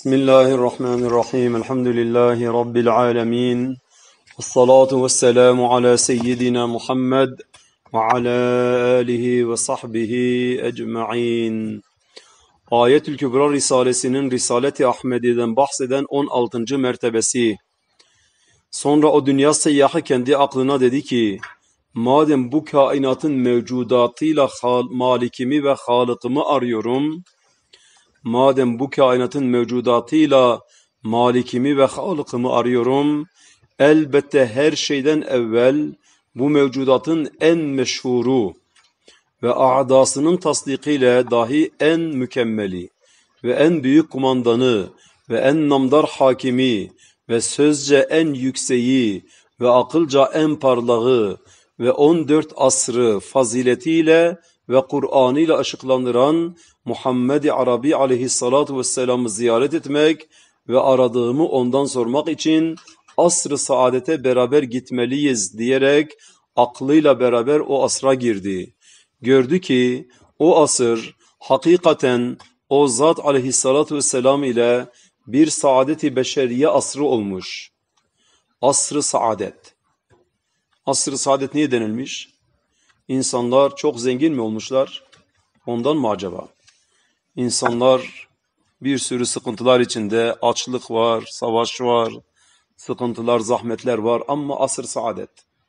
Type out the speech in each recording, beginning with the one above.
Bismillahirrahmanirrahim. Elhamdülillahi Rabbil alemin. Esselatu vesselamu ala seyyidina Muhammed ve ala alihi ve sahbihi ecma'in. Ayetül Kübra Risalesinin Risalet-i Ahmedi'den bahseden 16. mertebesi. Sonra o dünya seyyahı kendi aklına dedi ki, madem bu kainatın mevcudatıyla malikimi ve halıkımı arıyorum, madem bu kainatın mevcudatıyla malikimi ve halıkımı arıyorum, elbette her şeyden evvel bu mevcudatın en meşhuru ve a'dasının tasdikiyle dahi en mükemmeli ve en büyük kumandanı ve en namdar hakimi ve sözce en yükseği ve akılca en parlağı ve 14 asrı faziletiyle ve Kur'an ile ışıklandıran Muhammed-i Arabi aleyhissalatu vesselam'ı ziyaret etmek ve aradığımı ondan sormak için asr-ı saadete beraber gitmeliyiz diyerek aklıyla beraber o asra girdi. Gördü ki o asır hakikaten o zat aleyhissalatu vesselam ile bir saadet-i beşeriye asrı olmuş. Asr-ı saadet. Asr-ı saadet niye denilmiş? İnsanlar çok zengin mi olmuşlar? Ondan mı acaba? İnsanlar bir sürü sıkıntılar içinde, açlık var, savaş var, sıkıntılar, zahmetler var ama asr-ı saadet.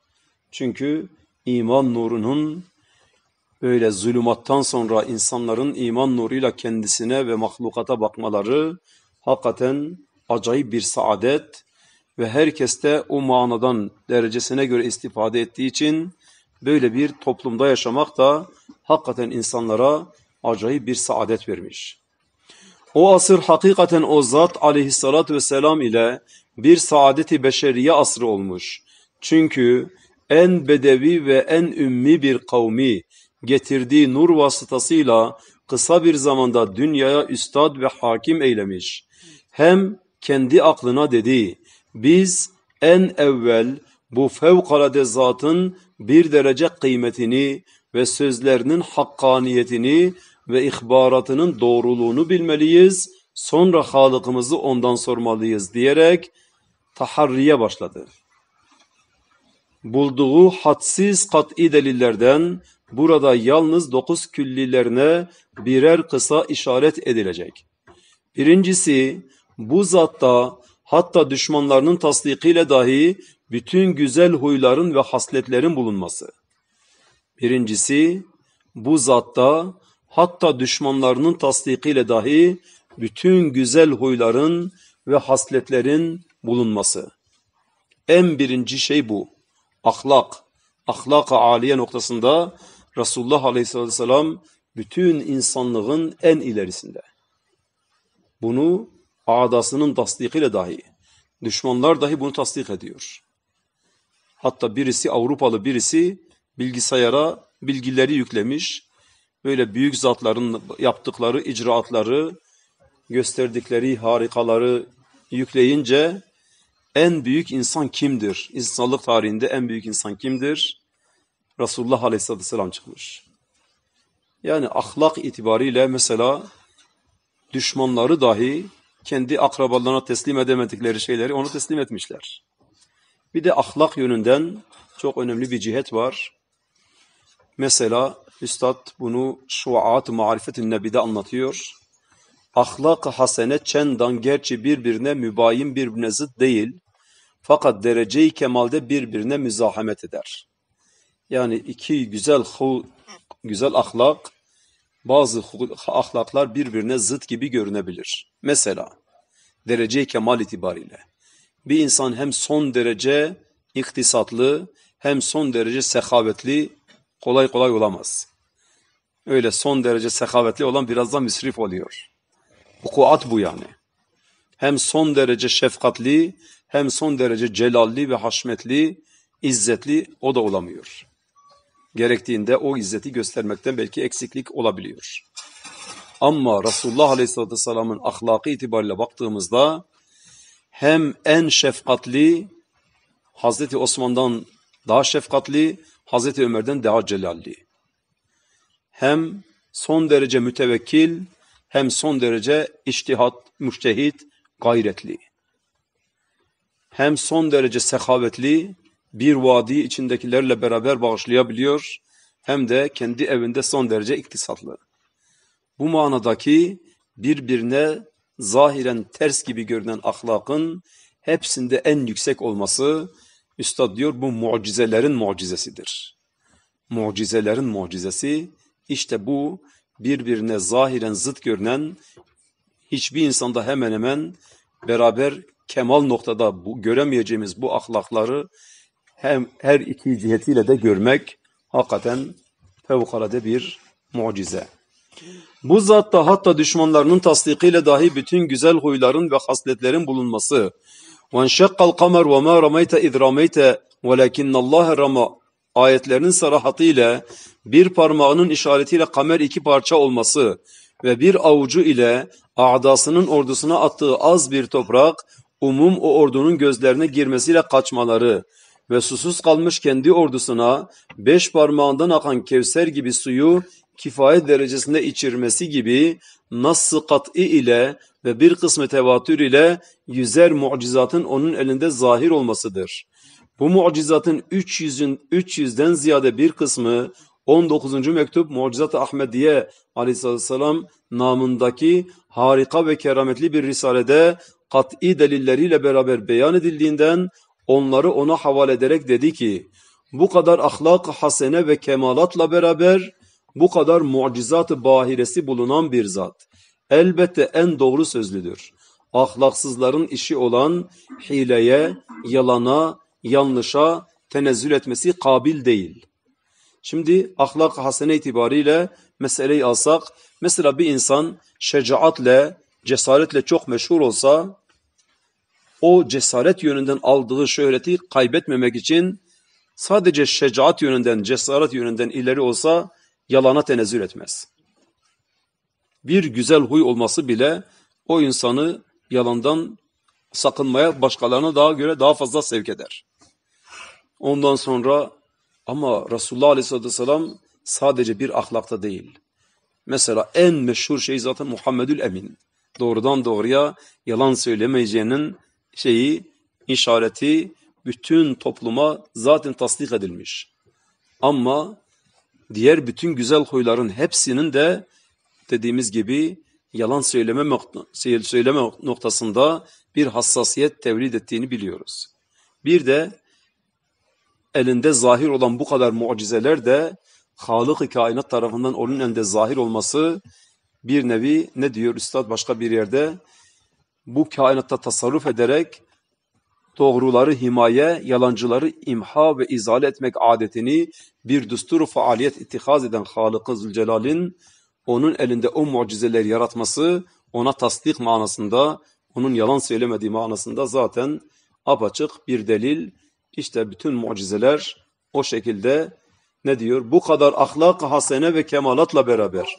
Çünkü iman nurunun böyle zulümattan sonra insanların iman nuruyla kendisine ve mahlukata bakmaları hakikaten acayip bir saadet ve herkes de o manadan derecesine göre istifade ettiği için böyle bir toplumda yaşamak da hakikaten insanlara acayip bir saadet vermiş. O asır hakikaten o zat aleyhissalatü vesselam ile bir saadet-i beşeriye asrı olmuş. Çünkü en bedevi ve en ümmi bir kavmi getirdiği nur vasıtasıyla kısa bir zamanda dünyaya üstad ve hakim eylemiş. Hem kendi aklına dedi, biz en evvel bu fevkalade zatın bir derece kıymetini ve sözlerinin hakkaniyetini ve ihbaratının doğruluğunu bilmeliyiz, sonra Halık'ımızı ondan sormalıyız diyerek taharriye başladı. Bulduğu hadsiz kat'i delillerden burada yalnız 9 küllilerine birer kısa işaret edilecek. Birincisi, bu zatta hatta düşmanlarının tasdikiyle dahi bütün güzel huyların ve hasletlerin bulunması. Birincisi, bu zatta hatta düşmanlarının tasdikiyle dahi bütün güzel huyların ve hasletlerin bulunması. En birinci şey bu. Ahlak. Ahlak-ı âliye noktasında Resulullah Aleyhisselatü Vesselam bütün insanlığın en ilerisinde. Bunu a'dasının tasdikiyle dahi, düşmanlar dahi bunu tasdik ediyor. Hatta birisi Avrupalı birisi bilgisayara bilgileri yüklemiş, böyle büyük zatların yaptıkları icraatları, gösterdikleri harikaları yükleyince en büyük insan kimdir? İnsanlık tarihinde en büyük insan kimdir? Resulullah Aleyhisselatü Vesselam çıkmış. Yani ahlak itibariyle mesela düşmanları dahi kendi akrabalarına teslim edemedikleri şeyleri ona teslim etmişler. Bir de ahlak yönünden çok önemli bir cihet var. Mesela Üstad bunu Şuaat-ı Marifet-i Nebi'de anlatıyor. Ahlak-ı hasene çendan gerçi birbirine mübayin, birbirine zıt değil. Fakat derece-i kemalde birbirine müzahamet eder. Yani iki güzel ahlak, bazı ahlaklar birbirine zıt gibi görünebilir. Mesela derece-i kemal itibariyle bir insan hem son derece iktisatlı hem son derece sehavetli kolay kolay olamaz. Öyle son derece sehavetli olan biraz da müsrif oluyor. Vukuat bu yani. Hem son derece şefkatli hem son derece celalli ve haşmetli, izzetli o da olamıyor. Gerektiğinde o izzeti göstermekten belki eksiklik olabiliyor. Ama Resulullah Aleyhisselatü Vesselam'ın ahlakı itibariyle baktığımızda hem en şefkatli, Hazreti Osman'dan daha şefkatli, Hazreti Ömer'den daha celalli. Hem son derece mütevekkil, hem son derece içtihat, müştehit, gayretli. Hem son derece sehavetli, bir vadi içindekilerle beraber bağışlayabiliyor, hem de kendi evinde son derece iktisatlı. Bu manadaki birbirine zahiren ters gibi görünen ahlakın hepsinde en yüksek olması, Üstad diyor, bu mucizelerin mucizesidir. Mucizelerin mucizesi, işte bu birbirine zahiren zıt görünen, hiçbir insanda hemen hemen beraber kemal noktada göremeyeceğimiz bu ahlakları hem her iki cihetiyle de görmek hakikaten fevkalade bir mucize. Bu zatta hatta düşmanlarının tasdikiyle dahi bütün güzel huyların ve hasletlerin bulunması. وَاَنْشَقَّ الْقَمَرْ وَمَا رَمَيْتَ اِذْ رَمَيْتَ وَلَكِنَّ اللّٰهَ رَمَى ayetlerinin sarahatıyla bir parmağının işaretiyle kamer iki parça olması ve bir avucu ile a'dasının ordusuna attığı az bir toprak umum o ordunun gözlerine girmesiyle kaçmaları ve susuz kalmış kendi ordusuna 5 parmağından akan Kevser gibi suyu kifayet derecesinde içirmesi gibi nas-ı kat'i ile ve bir kısmı tevatür ile yüzer mucizatın onun elinde zahir olmasıdır. Bu mucizatın 300'den ziyade bir kısmı 19. mektup Mucizat-ı Ahmediye aleyhisselam namındaki harika ve kerametli bir risalede kat'i delilleriyle beraber beyan edildiğinden onları ona havale ederek dedi ki, bu kadar ahlak-ı hasene ve kemalatla beraber bu kadar mucizat-ı bahiresi bulunan bir zat elbette en doğru sözlüdür. Ahlaksızların işi olan hileye, yalana, yanlışa tenezzül etmesi kabil değil. Şimdi ahlak-ı hasene itibariyle meseleyi alsak, mesela bir insan şecaatle, cesaretle çok meşhur olsa, o cesaret yönünden aldığı şöhreti kaybetmemek için sadece şecaat yönünden, cesaret yönünden ileri olsa yalana tenezzül etmez. Bir güzel huy olması bile o insanı yalandan sakınmaya başkalarına daha fazla sevk eder. Ondan sonra ama Resulullah Aleyhisselatü Vesselam sadece bir ahlakta değil. Mesela en meşhur şey zaten Muhammedül Emin. Doğrudan doğruya yalan söylemeyeceğinin işareti bütün topluma zaten tasdik edilmiş. Ama diğer bütün güzel huyların hepsinin de dediğimiz gibi yalan söyleme noktasında bir hassasiyet tevlid ettiğini biliyoruz. Bir de elinde zahir olan bu kadar mucizeler de Halık-ı Kainat tarafından onun elinde zahir olması bir nevi, ne diyor Üstad başka bir yerde, bu kainatta tasarruf ederek doğruları himaye, yalancıları imha ve izale etmek adetini bir düstur-u faaliyet ittihaz eden Halık-ı Zülcelal'in onun elinde o mucizeleri yaratması, ona tasdik manasında, onun yalan söylemediği manasında zaten apaçık bir delil. İşte bütün mucizeler o şekilde, ne diyor? Bu kadar ahlak-ı hasene ve kemalatla beraber.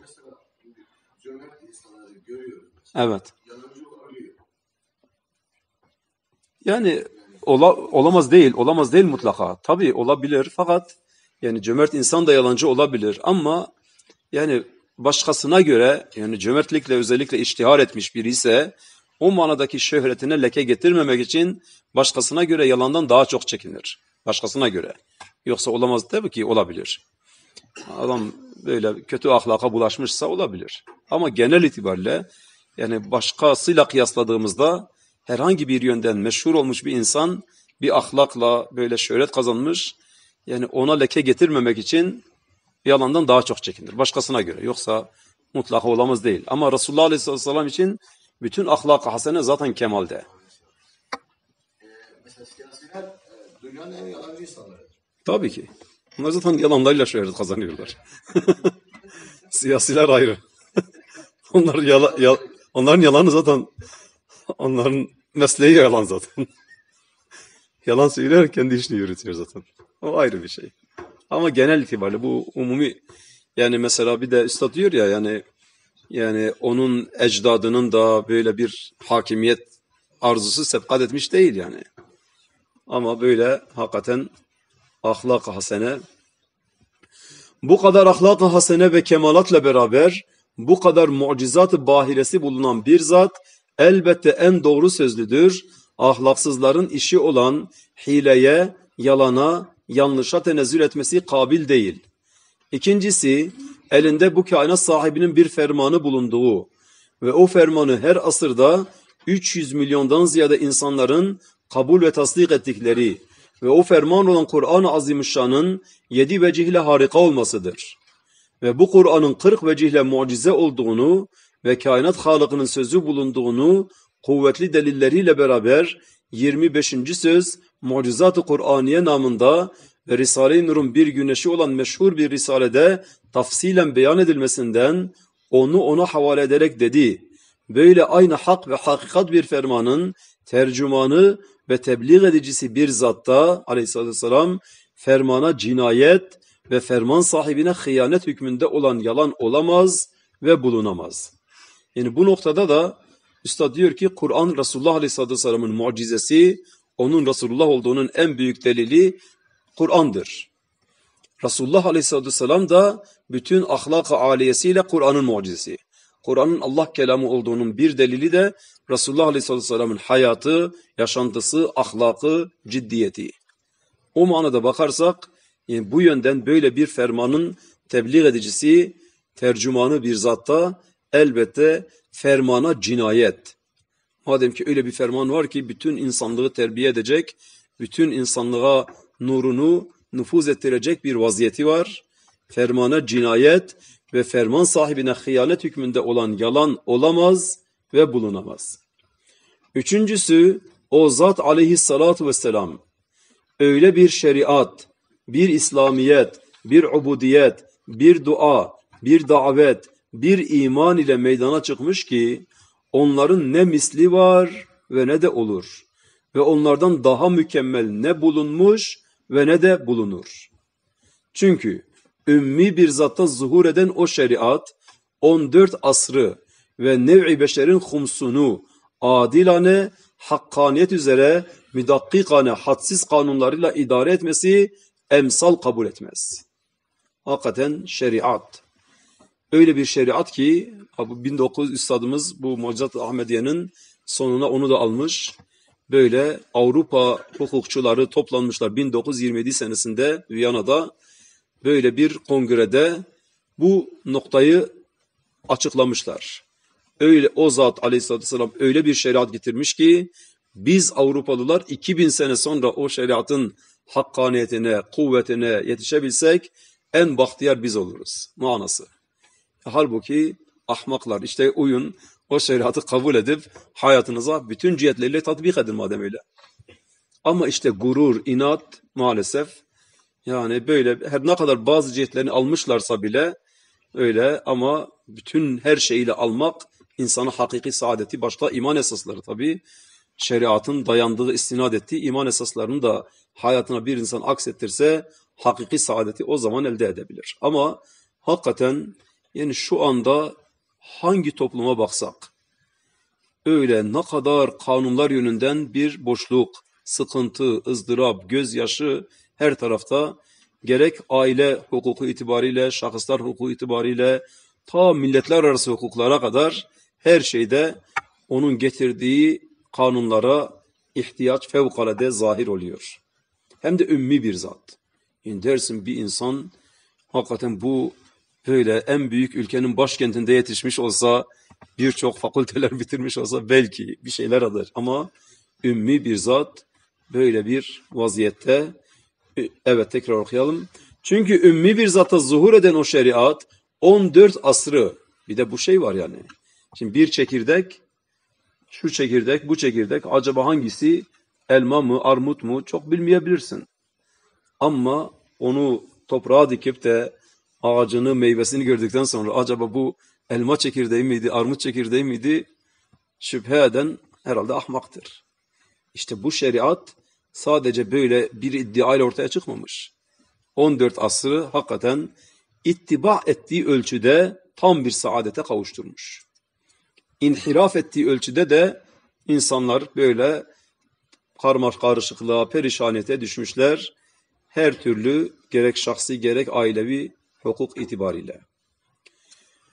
Evet. Yani olamaz değil mutlaka. Tabii olabilir fakat yani cömert insan da yalancı olabilir ama yani başkasına göre, yani cömertlikle özellikle iştihar etmiş biri ise o manadaki şöhretine leke getirmemek için başkasına göre yalandan daha çok çekinir. Başkasına göre. Yoksa olamaz, tabii ki olabilir. Adam böyle kötü ahlaka bulaşmışsa olabilir. Ama genel itibariyle yani başkasıyla kıyasladığımızda herhangi bir yönden meşhur olmuş bir insan bir ahlakla böyle şöhret kazanmış, yani ona leke getirmemek için yalandan daha çok çekinir başkasına göre. Yoksa mutlaka olamaz değil. Ama Resulullah Aleyhisselam için bütün ahlak-ı hasene zaten kemalde. Mesela siyasiler dünyanın en yalancı insanları. Tabii ki. Onlar zaten yalanlarıyla şöhret kazanıyorlar. Siyasiler ayrı. Onların yalanı zaten, onların mesleği yalan zaten. Yalan söyler, kendi işini yürütüyor zaten. O ayrı bir şey. Ama genel itibariyle bu umumi, yani mesela bir de Üstad diyor ya, yani onun ecdadının da böyle bir hakimiyet arzusu sebkat etmiş değil yani. Ama böyle hakikaten ahlak-ı hasene, bu kadar ahlak-ı hasene ve kemalatla beraber bu kadar mucizat-ı bahiresi bulunan bir zat elbette en doğru sözlüdür. Ahlaksızların işi olan hileye, yalana, yanlışa tenezzül etmesi kabil değil. İkincisi, elinde bu kainat sahibinin bir fermanı bulunduğu ve o fermanı her asırda 300 milyondan ziyade insanların kabul ve tasdik ettikleri ve o ferman olan Kur'an-ı Azimüşşan'ın 7 vecihle harika olmasıdır. Ve bu Kur'an'ın 40 vecihle mucize olduğunu ve kainat Halık'ının sözü bulunduğunu kuvvetli delilleriyle beraber 25. söz Mucizat-ı Kur'aniye namında ve Risale-i Nur'un bir güneşi olan meşhur bir risalede tafsilen beyan edilmesinden onu ona havale ederek dedi. Böyle aynı hak ve hakikat bir fermanın tercümanı ve tebliğ edicisi bir zatta aleyhissalatü vesselam fermana cinayet ve ferman sahibine hıyanet hükmünde olan yalan olamaz ve bulunamaz. Yani bu noktada da Üstad diyor ki Kur'an Resulullah Aleyhisselatü Vesselam'ın mucizesi, onun Resulullah olduğunun en büyük delili Kur'an'dır. Resulullah Aleyhisselatü Vesselam da bütün ahlak-ı aliyesiyle Kur'an'ın mucizesi. Kur'an'ın Allah kelamı olduğunun bir delili de Resulullah Aleyhisselatü Vesselam'ın hayatı, yaşantısı, ahlakı, ciddiyeti. O manada bakarsak yani bu yönden böyle bir fermanın tebliğ edicisi, tercümanı bir zatta elbette fermana cinayet. Madem ki öyle bir ferman var ki bütün insanlığı terbiye edecek, bütün insanlığa nurunu nüfuz ettirecek bir vaziyeti var. Fermana cinayet ve ferman sahibine hıyanet hükmünde olan yalan olamaz ve bulunamaz. Üçüncüsü, o zat aleyhissalatu vesselam öyle bir şeriat, bir İslamiyet, bir ubudiyet, bir dua, bir davet, bir iman ile meydana çıkmış ki onların ne misli var ve ne de olur. Ve onlardan daha mükemmel ne bulunmuş ve ne de bulunur. Çünkü ümmi bir zatta zuhur eden o şeriat 14 asrı ve nev'i beşerin humsunu adilane, hakkaniyet üzere müdakkikane, hadsiz kanunlarıyla idare etmesi emsal kabul etmez. Hakikaten şeriat. Öyle bir şeriat ki 1900 üstadımız bu Mucizat-ı Ahmediye'nin sonuna onu da almış. Böyle Avrupa hukukçuları toplanmışlar 1927 senesinde Viyana'da böyle bir kongrede bu noktayı açıklamışlar. Öyle o zat aleyhissalatü vesselam öyle bir şeriat getirmiş ki biz Avrupalılar 2000 sene sonra o şeriatın hakkaniyetine, kuvvetine yetişebilsek en bahtiyar biz oluruz manası. Halbuki ahmaklar işte uyun o şeriatı kabul edip hayatınıza bütün cihetleriyle tatbik edin madem öyle. Ama işte gurur, inat maalesef yani böyle her ne kadar bazı cihetlerini almışlarsa bile öyle ama bütün her şeyiyle almak insana hakiki saadeti başta iman esasları tabii. Şeriatın dayandığı, istinad ettiği iman esaslarını da hayatına bir insan aksettirse hakiki saadeti o zaman elde edebilir. Ama hakikaten yani şu anda hangi topluma baksak öyle ne kadar kanunlar yönünden bir boşluk, sıkıntı, ızdırap, gözyaşı her tarafta gerek aile hukuku itibariyle, şahıslar hukuku itibariyle ta milletler arası hukuklara kadar her şeyde onun getirdiği kanunlara ihtiyaç fevkalade zahir oluyor. Hem de ümmi bir zat. Yani dersin bir insan hakikaten bu böyle en büyük ülkenin başkentinde yetişmiş olsa, birçok fakülteler bitirmiş olsa belki bir şeyler alır. Ama ümmi bir zat böyle bir vaziyette, evet tekrar okuyalım. Çünkü ümmi bir zata zuhur eden o şeriat 14 asrı, bir de bu şey var yani. Şimdi bir çekirdek, şu çekirdek, bu çekirdek acaba hangisi elma mı, armut mu çok bilmeyebilirsin. Ama onu toprağa dikip de ağacını, meyvesini gördükten sonra acaba bu elma çekirdeği miydi, armut çekirdeği miydi şüphe eden herhalde ahmaktır. İşte bu şeriat sadece böyle bir iddia ile ortaya çıkmamış. 14 asrı hakikaten ittiba ettiği ölçüde tam bir saadete kavuşturmuş. İnhiraf ettiği ölçüde de insanlar böyle karışıklığa, perişaniyete düşmüşler. Her türlü gerek şahsi gerek ailevi hukuk itibariyle.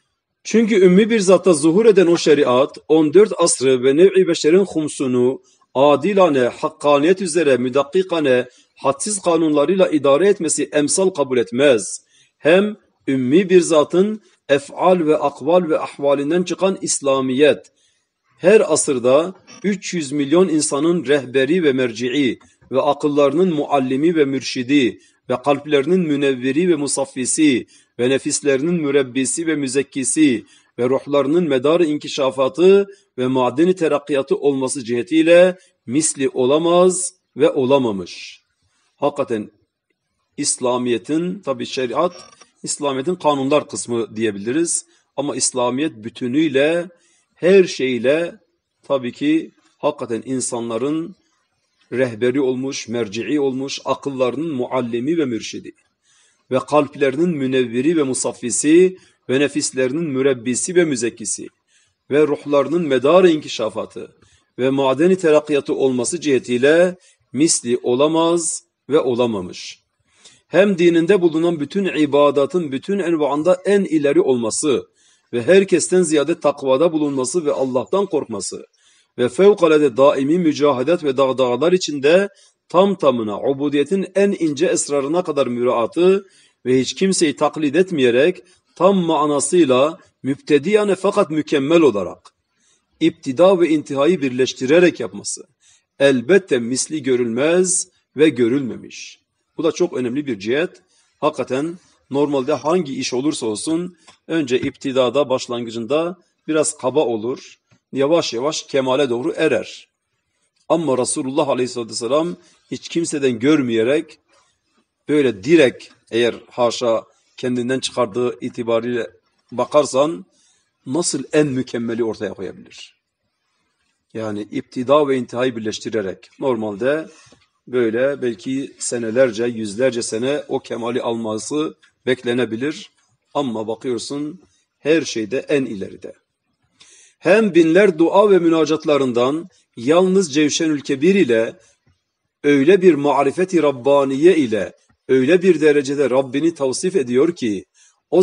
Çünkü ümmi bir zatta zuhur eden o şeriat 14 asrı ve nev'i beşerin humsunu adilane, hakkaniyet üzere müdakkikane, hadsiz kanunlarıyla idare etmesi emsal kabul etmez. Hem ümmi bir zatın ef'al ve akval ve ahvalinden çıkan İslamiyet, her asırda 300 milyon insanın rehberi ve merci'i ve akıllarının muallimi ve mürşidi ve kalplerinin münevveri ve musaffisi ve nefislerinin mürebbisi ve müzekkisi ve ruhlarının medar-ı inkişafatı ve madeni terakkiyatı olması cihetiyle misli olamaz ve olamamış. Hakikaten İslamiyet'in, tabi şeriat, İslamiyet'in kanunlar kısmı diyebiliriz. Ama İslamiyet bütünüyle, her şeyle tabii ki hakikaten insanların rehberi olmuş, merci'i olmuş, akıllarının muallimi ve mürşidi ve kalplerinin münevviri ve musaffisi ve nefislerinin mürebbisi ve müzekkisi ve ruhlarının medar-ı inkişafatı ve madeni terakkiyatı olması cihetiyle misli olamaz ve olamamış. Hem dininde bulunan bütün ibadatın bütün envaında en ileri olması ve herkesten ziyade takvada bulunması ve Allah'tan korkması ve fevkalade daimi mücahedet ve dağdağlar içinde tam tamına ubudiyetin en ince esrarına kadar müraatı ve hiç kimseyi taklit etmeyerek tam manasıyla müptediyane fakat mükemmel olarak İptida ve intihayı birleştirerek yapması elbette misli görülmez ve görülmemiş. Bu da çok önemli bir cihet. Hakikaten normalde hangi iş olursa olsun önce iptidada, başlangıcında biraz kaba olur. Yavaş yavaş kemale doğru erer. Ama Resulullah Aleyhisselatü Vesselam hiç kimseden görmeyerek böyle direkt, eğer haşa kendinden çıkardığı itibariyle bakarsan, nasıl en mükemmeli ortaya koyabilir? Yani iptida ve intihayı birleştirerek normalde böyle belki senelerce, yüzlerce sene o kemali alması beklenebilir. Ama bakıyorsun her şeyde en ileride. Hem binler dua ve münacatlarından yalnız Cevşenül Kebir ile öyle bir marifeti Rabbaniye ile öyle bir derecede Rabbini tavsif ediyor ki o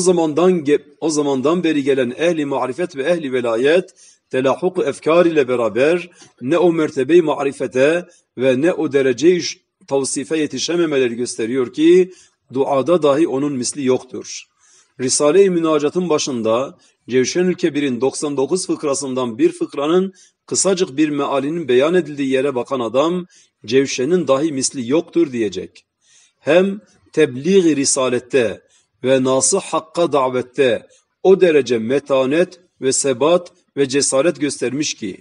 zamandan beri gelen ehli marifet ve ehli velayet telahhuk efkar ile beraber ne o mertebeyi marifete ve ne o dereceyi tavsife yetişememeleri gösteriyor ki duada dahi onun misli yoktur. Risale-i Münacat'ın başında Cevşenül Kebir'in 99 fıkrasından bir fıkranın kısacık bir mealinin beyan edildiği yere bakan adam Cevşen'in dahi misli yoktur diyecek. Hem tebliğ-i risalette ve nas-ı hakka davette o derece metanet ve sebat ve cesaret göstermiş ki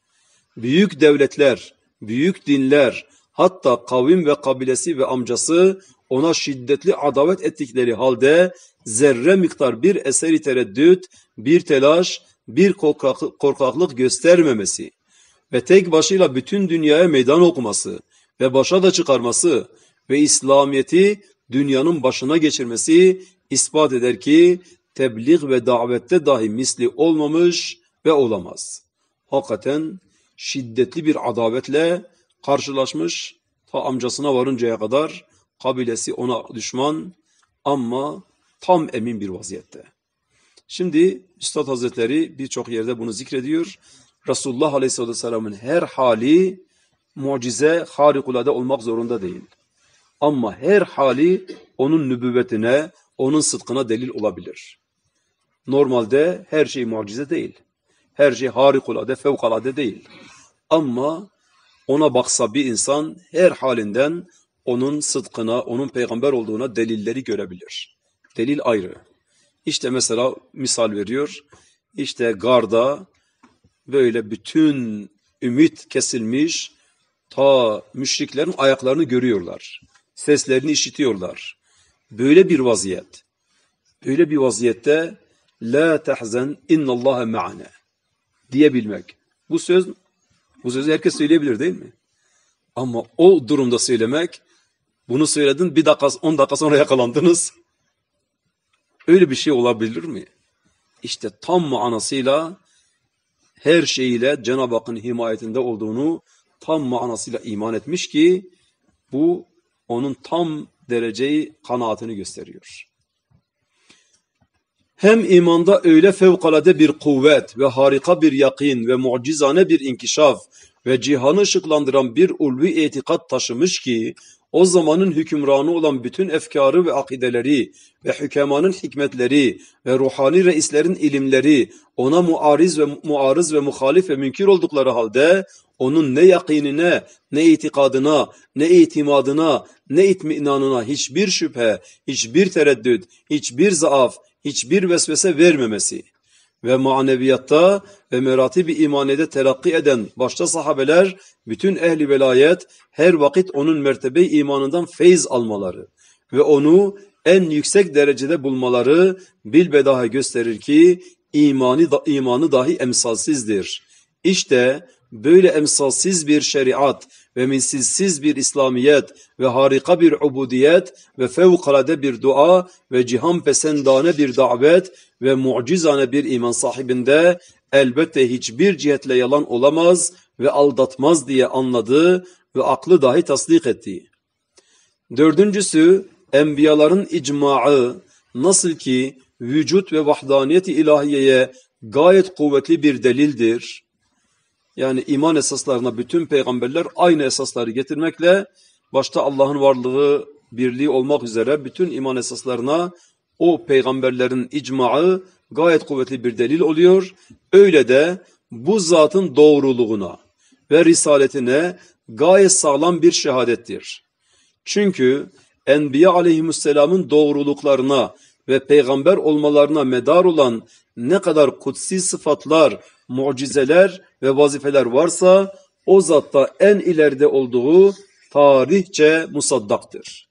büyük devletler, büyük dinler, hatta kavim ve kabilesi ve amcası ona şiddetli adavet ettikleri halde zerre miktar bir eseri tereddüt, bir telaş, bir korkaklık göstermemesi ve tek başıyla bütün dünyaya meydan okuması ve başa da çıkarması ve İslamiyet'i dünyanın başına geçirmesi ispat eder ki tebliğ ve davette dahi misli olmamış ve olamaz. Hakikaten şiddetli bir adavetle karşılaşmış, ta amcasına varıncaya kadar kabilesi ona düşman ama tam emin bir vaziyette. Şimdi Üstad Hazretleri birçok yerde bunu zikrediyor. Resulullah Aleyhisselatü Vesselam'ın her hali mucize, harikulade olmak zorunda değil. Ama her hali onun nübüvvetine, onun sıdkına delil olabilir. Normalde her şey mucize değil. Her şey harikulade, fevkalade değil. Ama ona baksa bir insan her halinden onun sıdkına, onun peygamber olduğuna delilleri görebilir. Delil ayrı. İşte mesela misal veriyor. İşte garda böyle bütün ümit kesilmiş, ta müşriklerin ayaklarını görüyorlar. Seslerini işitiyorlar. Böyle bir vaziyet. Böyle bir vaziyette la tahzen innallâhe ma'ana diyebilmek. Bu sözü herkes söyleyebilir değil mi? Ama o durumda söylemek, bunu söyledin 1 dakika 10 dakika sonra yakalandınız. Öyle bir şey olabilir mi? İşte tam manasıyla her şeyiyle Cenab-ı Hakk'ın himayetinde olduğunu tam manasıyla iman etmiş ki bu onun tam dereceyi kanaatini gösteriyor. Hem imanda öyle fevkalade bir kuvvet ve harika bir yakin ve mucizane bir inkişaf ve cihanı ışıklandıran bir ulvi itikat taşımış ki, o zamanın hükümranı olan bütün efkarı ve akideleri ve hükemanın hikmetleri ve ruhani reislerin ilimleri ona muarız ve muhalif ve münkir oldukları halde, onun ne yakinine, ne itikadına, ne itimadına, ne itminanına hiçbir şüphe, hiçbir tereddüt, hiçbir zaaf, hiçbir vesvese vermemesi ve maneviyatta ve meratib-i imanede terakki eden başta sahabeler, bütün ehli velayet her vakit onun mertebe-i imanından feyz almaları ve onu en yüksek derecede bulmaları bilbedahe gösterir ki imanı dahi emsalsizdir. İşte böyle emsalsiz bir şeriat ve misilsiz bir İslamiyet ve harika bir ubudiyet ve fevkalade bir dua ve cihan pesendane bir davet ve mucizane bir iman sahibinde elbette hiçbir cihetle yalan olamaz ve aldatmaz diye anladı ve aklı dahi tasdik etti. Dördüncüsü, enbiyaların icmaı nasıl ki vücut ve vahdaniyet-i ilahiyeye gayet kuvvetli bir delildir. Yani iman esaslarına bütün peygamberler aynı esasları getirmekle, başta Allah'ın varlığı, birliği olmak üzere bütün iman esaslarına o peygamberlerin icmaı gayet kuvvetli bir delil oluyor. Öyle de bu zatın doğruluğuna ve risaletine gayet sağlam bir şehadettir. Çünkü Enbiya aleyhisselamın doğruluklarına ve peygamber olmalarına medar olan ne kadar kutsi sıfatlar, mucizeler ve vazifeler varsa, o zatta en ileride olduğu tarihçe musaddaktır.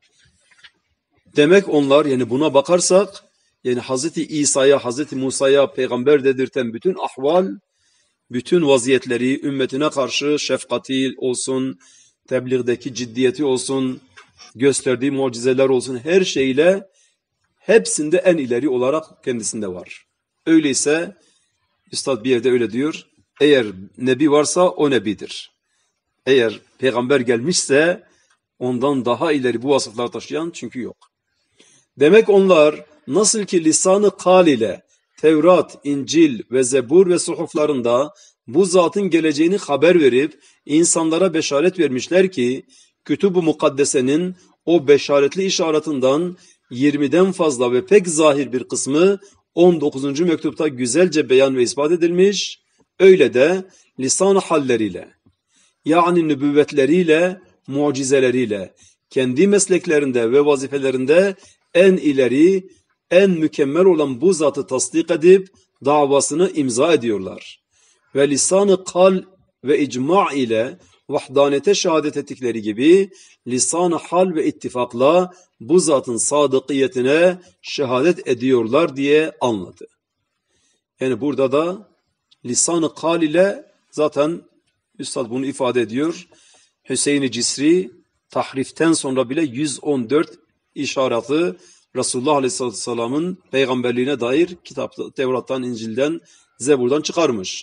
Demek onlar, yani buna bakarsak, yani Hazreti İsa'ya, Hazreti Musa'ya peygamber dedirten bütün ahval, bütün vaziyetleri, ümmetine karşı şefkati olsun, tebliğdeki ciddiyeti olsun, gösterdiği mucizeler olsun, her şeyle hepsinde en ileri olarak kendisinde var. Öyleyse Üstad bir yerde öyle diyor, eğer nebi varsa o nebidir. Eğer peygamber gelmişse ondan daha ileri bu vasıfları taşıyan çünkü yok. Demek onlar nasıl ki lisan-ı kal ile Tevrat, İncil ve Zebur ve suhuflarında bu zatın geleceğini haber verip insanlara beşaret vermişler ki, Kütüb-ü Mukaddese'nin o beşaretli işaretinden 20'den fazla ve pek zahir bir kısmı 19. mektupta güzelce beyan ve ispat edilmiş. Öyle de lisan-ı halleriyle, yani nübüvvetleriyle, mucizeleriyle, kendi mesleklerinde ve vazifelerinde en ileri, en mükemmel olan bu zatı tasdik edip davasını imza ediyorlar. Ve lisan-ı kal ve icma ile vahdanete şehadet ettikleri gibi lisan-ı hal ve ittifakla bu zatın sadıkiyetine şehadet ediyorlar diye anladı. Yani burada da lisan-ı kal ile zaten Üstad bunu ifade ediyor. Hüseyin-i Cisri tahriften sonra bile 114 işareti Resulullah Aleyhisselatü Vesselam'ın peygamberliğine dair kitapta, Tevrat'tan, İncil'den, Zebur'dan çıkarmış.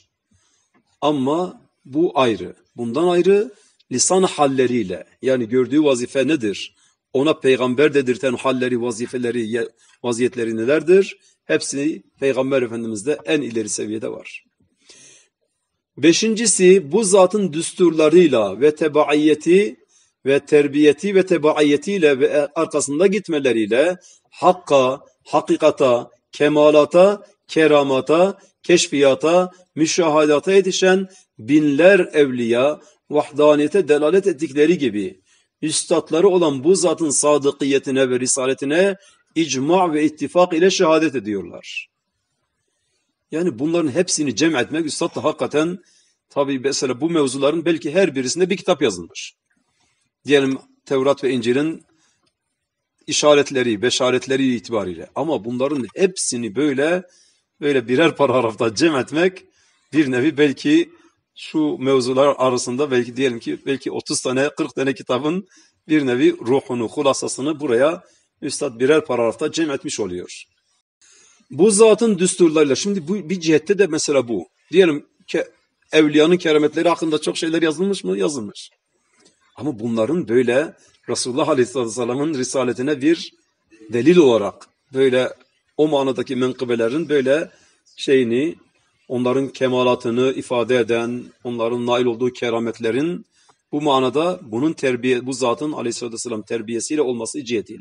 Ama bu ayrı. Bundan ayrı lisan halleriyle, yani gördüğü vazife nedir? Ona peygamber dedirten halleri, vazifeleri, vaziyetleri nelerdir? Hepsini Peygamber Efendimiz'de en ileri seviyede var. Beşincisi, bu zatın düsturlarıyla ve tebaiyeti ve terbiyeti ve tebaiyetiyle ve arkasında gitmeleriyle hakka, hakikata, kemalata, keramata, keşfiyata, müşahadata yetişen binler evliya, vahdaniyete delalet ettikleri gibi üstadları olan bu zatın sadıkiyetine ve risaletine icma ve ittifak ile şehadet ediyorlar. Yani bunların hepsini cem etmek, üstad da hakikaten, tabi mesela bu mevzuların belki her birisinde bir kitap yazılmış. Diyelim Tevrat ve İncil'in işaretleri, beşaretleri itibariyle. Ama bunların hepsini böyle birer paragrafta cem etmek bir nevi, belki şu mevzular arasında belki diyelim ki belki 30 tane 40 tane kitabın bir nevi ruhunu, hulasasını buraya üstad birer paragrafta cem etmiş oluyor. Bu zatın düsturlarıyla, şimdi bu bir cihette de mesela bu. Diyelim ki evliyanın kerametleri hakkında çok şeyler yazılmış mı? Yazılmış. Ama bunların böyle Resulullah Aleyhisselatü Vesselam'ın risaletine bir delil olarak böyle o manadaki menkıbelerin böyle şeyini, onların kemalatını ifade eden, onların nail olduğu kerametlerin bu manada bunun bu zatın aleyhissalatü vesselam terbiyesiyle olması cihetiyle.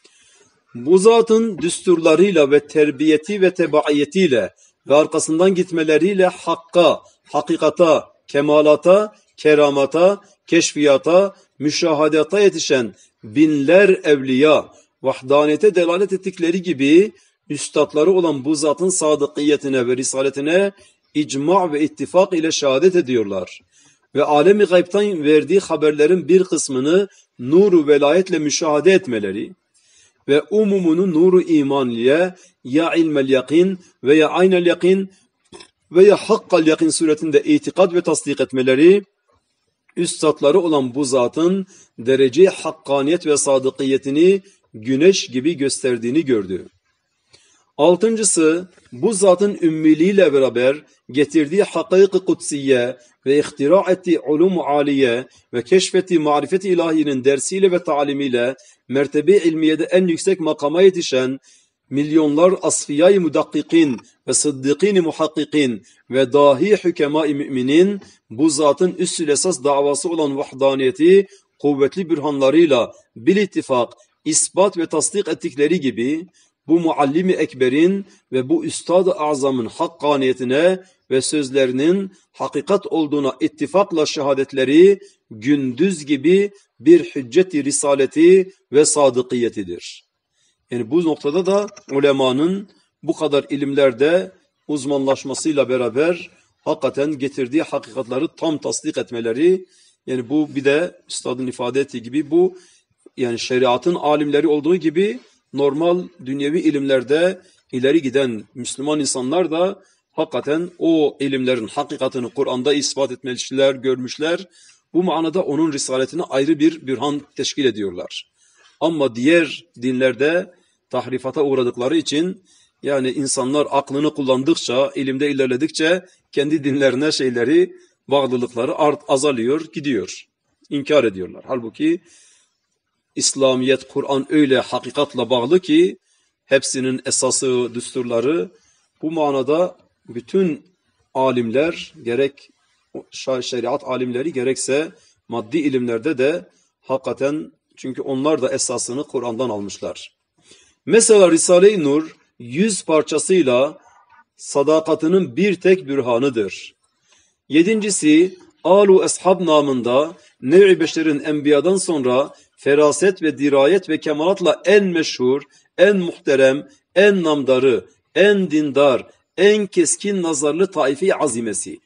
Bu zatın düsturlarıyla ve terbiyeti ve tebaiyetiyle ve arkasından gitmeleriyle hakka, hakikata, kemalata, keramata, keşfiyata, müşahadata yetişen binler evliya, vahdaniyete delalet ettikleri gibi üstadları olan bu zatın sadıkiyetine ve risaletine icma ve ittifak ile şehadet ediyorlar. Ve alemi gaybtan verdiği haberlerin bir kısmını nuru velayetle müşahede etmeleri ve umumunu nuru imanliye ya ilmel yakin veya aynel yakin veya hakkal yakin suretinde itikad ve tasdik etmeleri, üstadları olan bu zatın derece hakkaniyet ve sadıkiyetini güneş gibi gösterdiğini gördü. Altıncısı, bu zatın ümmiliğiyle beraber getirdiği hakik-i kutsiye ve ihtira ettiği ulum-u aliye ve keşfettiği marifet-i ilahinin dersiyle ve talimiyle mertebe ilmiyede en yüksek makama yetişen milyonlar asfiyay mudakkikin ve sıddıkin muhakkikin ve dahi hükemai müminin bu zatın üssül esas davası olan vahdaniyeti kuvvetli bürhanlarıyla bil ittifak, ispat ve tasdik ettikleri gibi bu muallimi ekberin ve bu üstad-ı azamın hakkaniyetine ve sözlerinin hakikat olduğuna ittifakla şehadetleri gündüz gibi bir hüccet-i risaleti ve sadıkiyetidir. Yani bu noktada da ulemanın bu kadar ilimlerde uzmanlaşmasıyla beraber hakikaten getirdiği hakikatları tam tasdik etmeleri, yani bu bir de üstadın ifade ettiği gibi bu yani şeriatın alimleri olduğu gibi normal dünyevi ilimlerde ileri giden Müslüman insanlar da hakikaten o ilimlerin hakikatini Kur'an'da ispat etmişler, görmüşler. Bu manada onun risaletine ayrı bir bürhan teşkil ediyorlar. Ama diğer dinlerde tahrifata uğradıkları için yani insanlar aklını kullandıkça, ilimde ilerledikçe kendi dinlerine şeyleri, bağlılıkları azalıyor, gidiyor. İnkar ediyorlar. Halbuki İslamiyet, Kur'an öyle hakikatla bağlı ki hepsinin esası, düsturları bu manada bütün alimler gerek şeriat alimleri gerekse maddi ilimlerde de hakikaten çünkü onlar da esasını Kur'an'dan almışlar. Mesela Risale-i Nur 100 parçasıyla sadakatinin bir tek bürhanıdır. Yedincisi Alu Ashab namında nev-i beşerin enbiyadan sonra feraset ve dirayet ve kemalatla en meşhur, en muhterem, en namdarı, en dindar, en keskin nazarlı taife-i azimesi.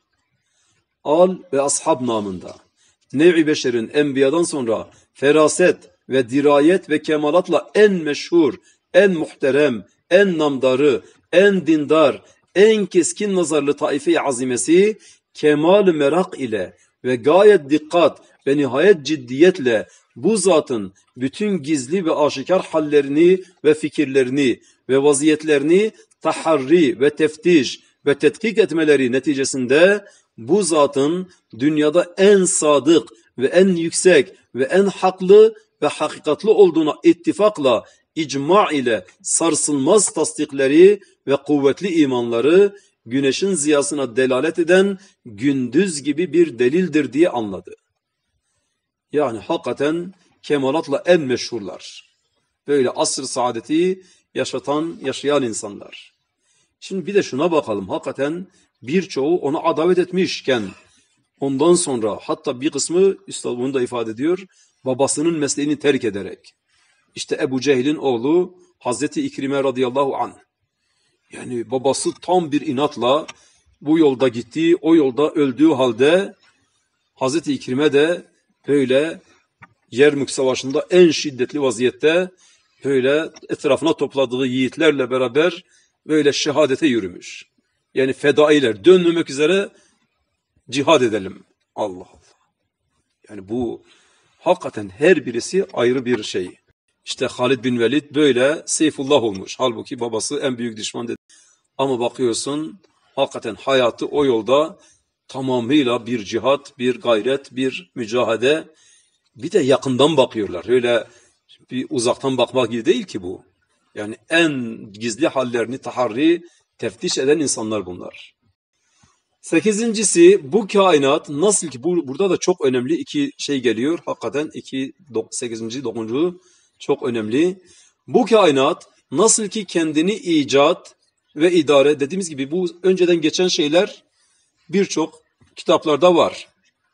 Al ve ashab namında nev-i beşerin enbiyadan sonra feraset ve dirayet ve kemalatla en meşhur, en muhterem, en namdarı, en dindar, en keskin nazarlı taife-i azimesi kemal-i merak ile ve gayet dikkat ve nihayet ciddiyetle bu zatın bütün gizli ve aşikar hallerini ve fikirlerini ve vaziyetlerini taharri ve teftiş ve tetkik etmeleri neticesinde bu zatın dünyada en sadık ve en yüksek ve en haklı ve hakikatli olduğuna ittifakla, icma ile sarsılmaz tasdikleri ve kuvvetli imanları güneşin ziyasına delalet eden gündüz gibi bir delildir diye anladı. Yani hakikaten kemalatla en meşhurlar. Böyle asr-ı saadeti yaşayan insanlar. Şimdi bir de şuna bakalım. Hakikaten birçoğu ona adavet etmişken ondan sonra hatta bir kısmı üstad bunu da ifade ediyor. Babasının mesleğini terk ederek. İşte Ebu Cehil'in oğlu Hazreti İkrime radıyallahu anh. Yani babası tam bir inatla bu yolda gitti, o yolda öldüğü halde Hazreti İkrime de böyle Yermük Savaşı'nda en şiddetli vaziyette böyle etrafına topladığı yiğitlerle beraber böyle şehadete yürümüş. Yani fedailer dönmemek üzere cihad edelim. Allah Allah. Yani bu hakikaten her birisi ayrı bir şey. İşte Halid bin Velid böyle Seyfullah olmuş. Halbuki babası en büyük düşman dedi. Ama bakıyorsun hakikaten hayatı o yolda tamamıyla bir cihat, bir gayret, bir mücadele. Bir de yakından bakıyorlar. Öyle bir uzaktan bakmak gibi değil ki bu. Yani en gizli hallerini taharri, teftiş eden insanlar bunlar. Sekizincisi, bu kainat nasıl ki burada da çok önemli iki şey geliyor. Hakikaten sekizinci, dokuzuncu çok önemli. Bu kainat nasıl ki kendini icat ve idare, dediğimiz gibi bu önceden geçen şeyler birçok kitaplarda var.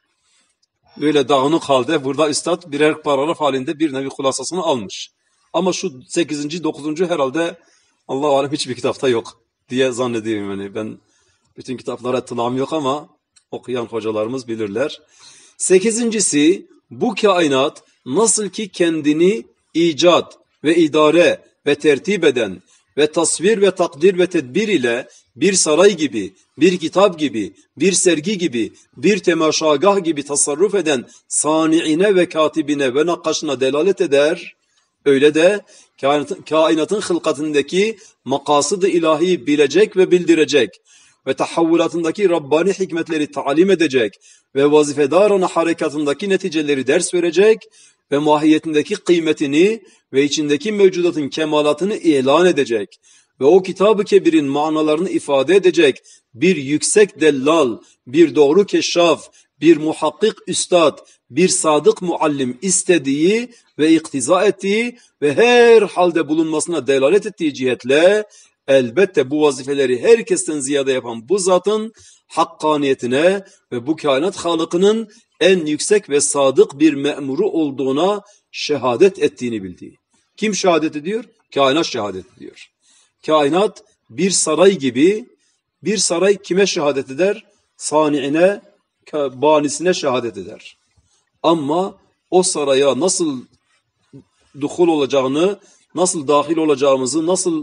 Böyle dağınık halde burada üstad birer paragraf halinde bir nevi hulasasını almış. Ama şu 8. 9. herhalde Allah-u Alem hiçbir kitapta yok diye zannediyorum. Yani ben bütün kitaplara tınam yok ama okuyan hocalarımız bilirler. Sekizincisi, bu kainat nasıl ki kendini icat ve idare ve tertip eden ve tasvir ve takdir ve tedbir ile bir saray gibi, bir kitap gibi, bir sergi gibi, bir temaşagah gibi tasarruf eden saniine ve katibine ve nakkaşına delalet eder. Öyle de kainatın hılkatındaki makasıd-ı ilahi bilecek ve bildirecek ve tahavvulatındaki Rabbani hikmetleri talim edecek ve vazifedarana harekatındaki neticeleri ders verecek ve mahiyetindeki kıymetini ve içindeki mevcudatın kemalatını ilan edecek ve o kitab-ı kebirin manalarını ifade edecek bir yüksek dellal, bir doğru keşşaf, bir muhakkik üstad, bir sadık muallim istediği ve iktiza ettiği ve her halde bulunmasına delalet ettiği cihetle elbette bu vazifeleri herkesten ziyade yapan bu zatın hakkaniyetine ve bu kainat halıkının en yüksek ve sadık bir memuru olduğuna şehadet ettiğini bildiği. Kim şehadet ediyor? Kainat şehadet ediyor. Kainat bir saray gibi, bir saray kime şehadet eder? Saniine, banisine şehadet eder. Ama o saraya nasıl duhul olacağını, nasıl dahil olacağımızı, nasıl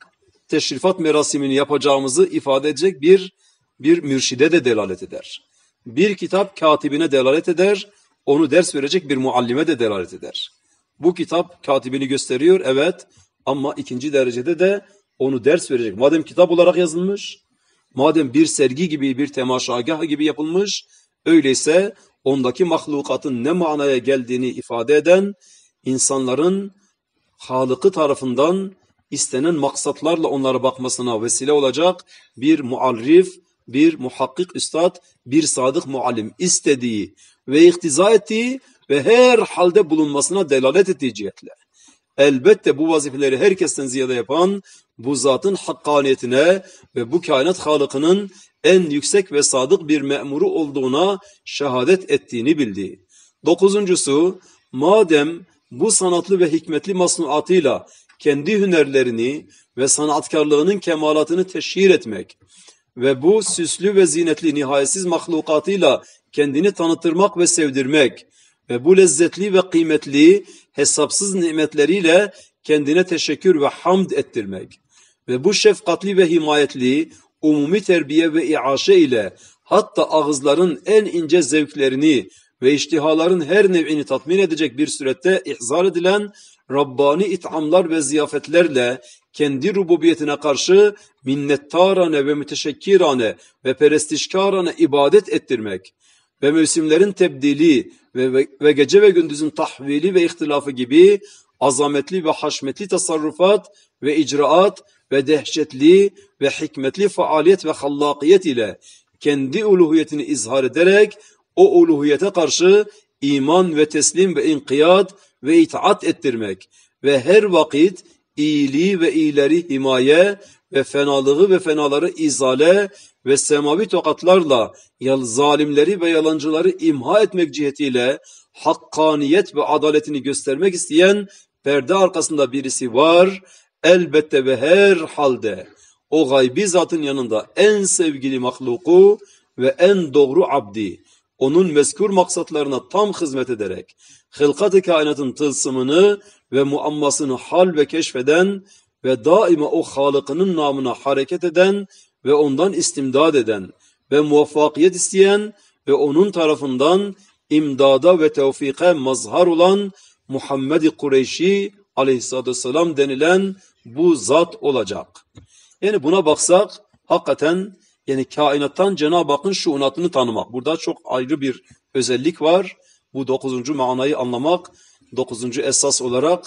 teşrifat merasimini yapacağımızı ifade edecek bir mürşide de delalet eder. Bir kitap katibine delalet eder, onu ders verecek bir muallime de delalet eder. Bu kitap katibini gösteriyor, evet, ama ikinci derecede de onu ders verecek. Madem kitap olarak yazılmış, madem bir sergi gibi, bir temaşagah gibi yapılmış, öyleyse ondaki mahlukatın ne manaya geldiğini ifade eden, insanların Halık'ı tarafından istenen maksatlarla onlara bakmasına vesile olacak bir muarrif, bir muhakkik üstad, bir sadık muallim istediği ve iktiza ettiği ve her halde bulunmasına delalet ettiği cihetle. Elbette bu vazifeleri herkesten ziyade yapan bu zatın hakkaniyetine ve bu kainat halıkının en yüksek ve sadık bir memuru olduğuna şehadet ettiğini bildi. Dokuzuncusu, madem bu sanatlı ve hikmetli masnuatıyla kendi hünerlerini ve sanatkarlığının kemalatını teşhir etmek ve bu süslü ve zinetli nihayetsiz mahlukatıyla kendini tanıtırmak ve sevdirmek ve bu lezzetli ve kıymetli hesapsız nimetleriyle kendine teşekkür ve hamd ettirmek ve bu şefkatli ve himayetli umumi terbiye ve iaşe ile hatta ağızların en ince zevklerini ve iştihaların her nev'ini tatmin edecek bir surette ihzar edilen Rabbani it'amlar ve ziyafetlerle kendi rububiyetine karşı minnettarane ve müteşekkirane ve perestişkarane ibadet ettirmek ve mevsimlerin tebdili ve gece ve gündüzün tahvili ve ihtilafı gibi azametli ve haşmetli tasarrufat ve icraat ve dehşetli ve hikmetli faaliyet ve hallakiyet ile kendi uluhiyetini izhar ederek o uluhiyete karşı iman ve teslim ve inkiyat ve itaat ettirmek ve her vakit iyiliği ve iyileri himaye ve fenalığı ve fenaları izale ve semavi tokatlarla zalimleri ve yalancıları imha etmek cihetiyle hakkaniyet ve adaletini göstermek isteyen perde arkasında birisi var. Elbette ve her halde o gaybi zatın yanında en sevgili mahluku ve en doğru abdi, onun mezkur maksatlarına tam hizmet ederek hılkat-ı kainatın tılsımını ve muammasını hal ve keşfeden ve daima o Halık'ının namına hareket eden ve ondan istimdad eden ve muvaffakiyet isteyen ve onun tarafından imdada ve tevfike mazhar olan Muhammed-i Kureyşi aleyhissalatü vesselam denilen bu zat olacak. Yani buna baksak hakikaten yani kainattan Cenab-ı Hakk'ın şuunatını tanımak. Burada çok ayrı bir özellik var. Bu 9. manayı anlamak 9. esas olarak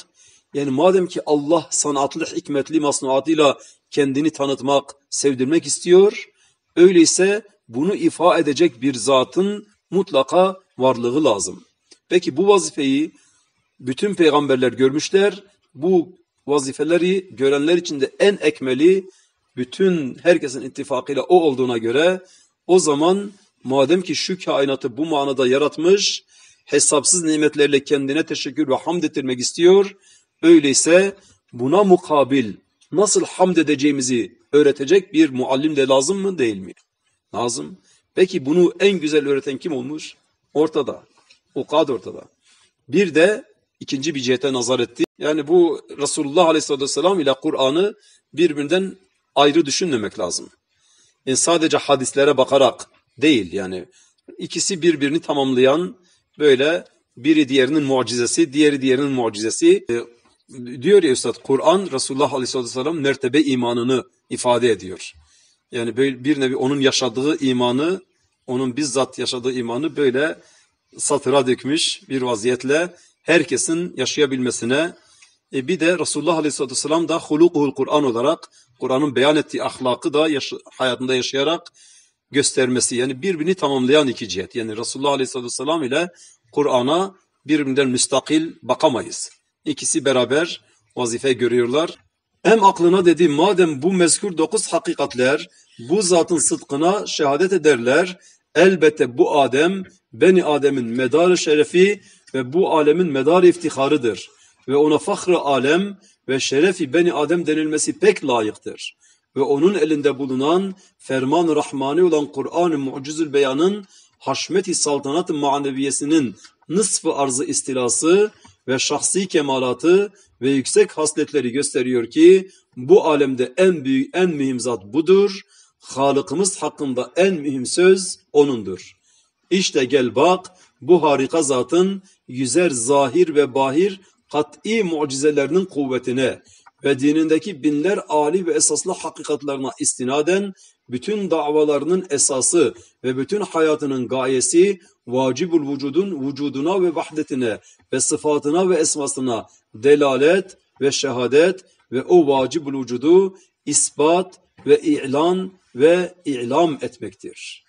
Yani madem ki Allah sanatlı, hikmetli masnuatıyla kendini tanıtmak, sevdirmek istiyor, öyleyse bunu ifa edecek bir zatın mutlaka varlığı lazım. Peki bu vazifeyi bütün peygamberler görmüşler. Bu vazifeleri görenler içinde en ekmeli, bütün herkesin ittifakıyla o olduğuna göre, o zaman madem ki şu kainatı bu manada yaratmış, hesapsız nimetlerle kendine teşekkür ve hamd ettirmek istiyor, öyleyse buna mukabil nasıl hamd edeceğimizi öğretecek bir muallim de lazım mı, değil mi? Lazım. Peki bunu en güzel öğreten kim olmuş? Ortada. O kadar ortada. Bir de ikinci bir cihete nazar etti. Yani bu Resulullah Aleyhisselatü Vesselam ile Kur'an'ı birbirinden ayrı düşünmemek lazım. Yani sadece hadislere bakarak değil, yani ikisi birbirini tamamlayan, böyle biri diğerinin mucizesi, diğeri diğerinin mucizesi. Diyor ya Üstad, Kur'an Resulullah Aleyhisselatü Vesselam mertebe imanını ifade ediyor. Yani böyle bir nevi onun yaşadığı imanı, onun bizzat yaşadığı imanı böyle satıra dökmüş bir vaziyetle herkesin yaşayabilmesine, bir de Resulullah Aleyhisselatü Vesselam da hulukuhul Kur'an olarak Kur'an'ın beyan ettiği ahlakı da hayatında yaşayarak göstermesi, yani birbirini tamamlayan iki cihet. Yani Resulullah Aleyhisselatü Vesselam ile Kur'an'a birbirinden müstakil bakamayız. İkisi beraber vazife görüyorlar. Hem aklına dedi, madem bu mezkur 9 hakikatler bu zatın sıdkına şehadet ederler, elbette bu Adem, Beni Adem'in medarı şerefi ve bu alemin medarı iftiharıdır. Ve ona fahr-ı alem ve şerefi Beni Adem denilmesi pek layıktır. Ve onun elinde bulunan ferman-ı rahmani olan Kur'an-ı Mucizül Beyan'ın haşmet-i saltanat-ı maneviyesinin nısf-ı arzı istilası ve şahsi kemalatı ve yüksek hasletleri gösteriyor ki bu alemde en büyük, en mühim zat budur. Halıkımız hakkında en mühim söz O'nundur. İşte gel bak bu harika zatın yüzer zahir ve bahir kat'i mucizelerinin kuvvetine ve dinindeki binler âli ve esaslı hakikatlarına istinaden bütün davalarının esası ve bütün hayatının gayesi vacibul vücudun vücuduna ve vahdetine ve sıfatına ve esmasına delalet ve şehadet ve o vacibul vücudu ispat ve ilan ve ilam etmektir.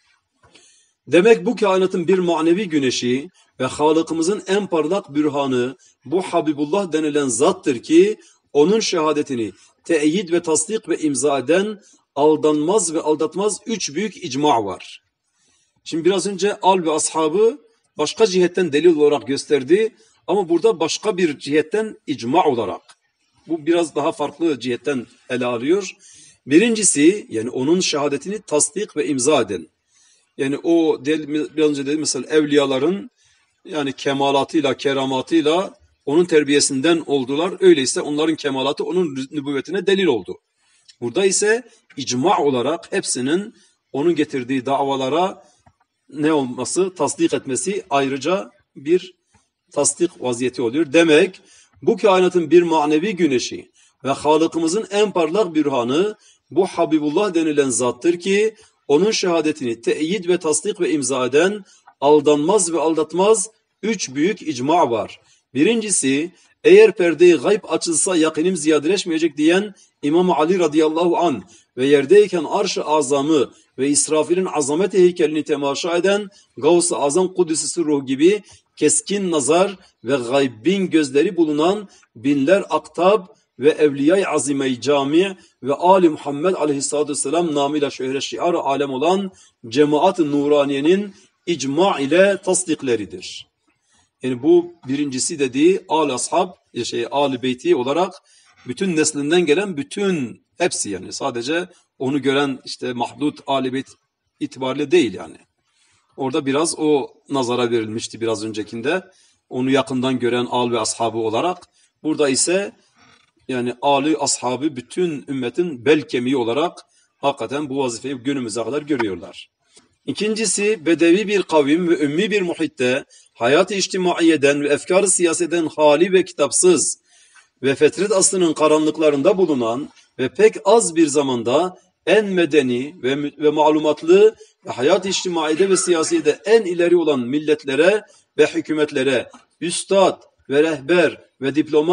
Demek bu kainatın bir manevi güneşi ve Halık'ımızın en parlak bürhanı bu Habibullah denilen zattır ki onun şehadetini teyit ve tasdik ve imza eden aldanmaz ve aldatmaz 3 büyük icma var. Şimdi biraz önce al ve ashabı başka cihetten delil olarak gösterdi ama burada başka bir cihetten icma olarak. Bu biraz daha farklı cihetten ele alıyor. Birincisi, yani onun şehadetini tasdik ve imza eden. Yani o biraz önce dedim mesela evliyaların yani kemalatıyla, keramatıyla onun terbiyesinden oldular. Öyleyse onların kemalatı onun nübüvvetine delil oldu. Burada ise icma olarak hepsinin onun getirdiği davalara ne olması, tasdik etmesi ayrıca bir tasdik vaziyeti oluyor. Demek bu kainatın bir manevi güneşi ve Halık'ımızın en parlak bürhanı bu Habibullah denilen zattır ki onun şehadetini teyit ve tasdik ve imza eden aldanmaz ve aldatmaz 3 büyük icma var. Birincisi, eğer perde-i gayb açılsa yakinim ziyadeleşmeyecek diyen İmam Ali radıyallahu an ve yerdeyken arş-ı azamı ve İsrafil'in azamet heykelini temaşa eden Gavs-ı Azam Kudüs-ü Ruh gibi keskin nazar ve gaybin gözleri bulunan binler aktab ve evliya-i azime-i cami ve Ali Muhammed aleyhissalatü vesselam namıyla şöhre şiar-ı alem olan cemaat-ı nuraniyenin icma ile tasdikleridir. Yani bu birincisi dediği al-i ashab, al-i beyti olarak bütün neslinden gelen bütün hepsi, yani sadece onu gören işte mahdut al-i beyt itibariyle değil yani. Orada biraz o nazara verilmişti biraz öncekinde. Onu yakından gören al ve ashabı olarak. Burada ise yani âli ashabı bütün ümmetin bel kemiği olarak hakikaten bu vazifeyi günümüze kadar görüyorlar. İkincisi, bedevi bir kavim ve ümmi bir muhitte hayat-ı içtimaiyeden ve efkar-ı siyaseten hali ve kitapsız ve fetret aslının karanlıklarında bulunan ve pek az bir zamanda en medeni ve malumatlı ve hayat-ı içtimaide ve siyasiyede en ileri olan milletlere ve hükümetlere üstad ve rehber ve diplomat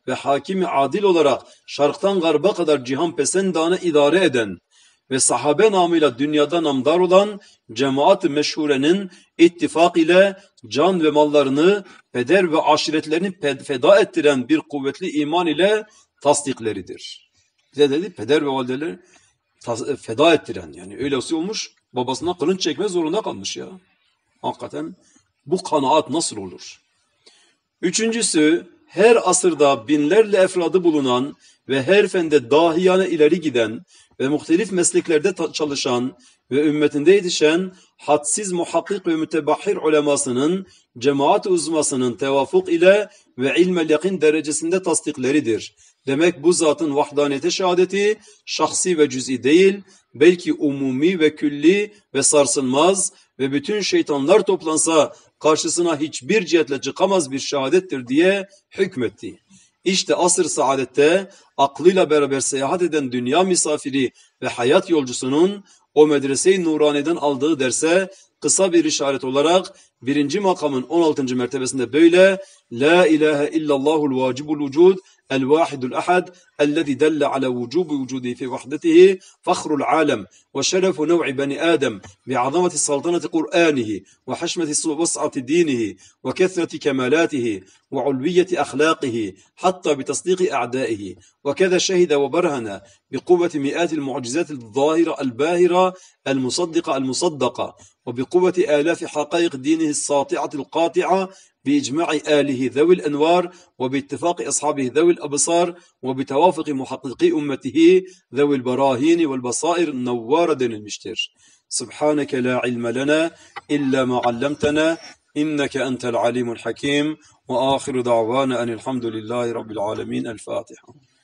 ve hakimi adil olarak şarktan garba kadar cihan pesendanı idare eden ve sahabe namıyla dünyada namdar olan cemaat-ı meşhurenin ittifak ile can ve mallarını, peder ve aşiretlerini feda ettiren bir kuvvetli iman ile tasdikleridir. Bize dedi peder ve valideleri feda ettiren, yani öylesi olmuş, babasına kılınç çekme zorunda kalmış ya. Hakikaten bu kanaat nasıl olur? Üçüncüsü, her asırda binlerle efradı bulunan ve her fende dahiyane ileri giden ve muhtelif mesleklerde çalışan ve ümmetinde yetişen hadsiz muhakkik ve mütebahhir ulemasının, cemaat-i uzmasının tevafuk ile ve ilmel yakin derecesinde tasdikleridir. Demek bu zatın vahdaniyete şehadeti şahsi ve cüz'i değil, belki umumi ve külli ve sarsılmaz ve bütün şeytanlar toplansa karşısına hiçbir cihetle çıkamaz bir şehadettir diye hükmetti. İşte asr saadette aklıyla beraber seyahat eden dünya misafiri ve hayat yolcusunun o medrese-i nuraniden aldığı derse kısa bir işaret olarak birinci makamın 16. mertebesinde böyle La ilahe illallahul vacibul vücud الواحد الأحد الذي دل على وجوب وجوده في وحدته فخر العالم وشرف نوع بني آدم بعظمة سلطنة قرآنه وحشمة وسعة دينه وكثرة كمالاته وعلوية أخلاقه حتى بتصديق أعدائه وكذا شهد وبرهن بقوة مئات المعجزات الظاهرة الباهرة المصدقة المصدقة وبقوة آلاف حقائق دينه الساطعة القاطعة بإجماع آله ذوي الأنوار وباتفاق أصحابه ذوي الأبصار وبتوافق محققي أمته ذوي البراهين والبصائر النوارة denilmiştir. سبحانك لا علم لنا إلا ما علمتنا إنك أنت العليم الحكيم وآخر دعوانا أن الحمد لله رب العالمين الفاتحة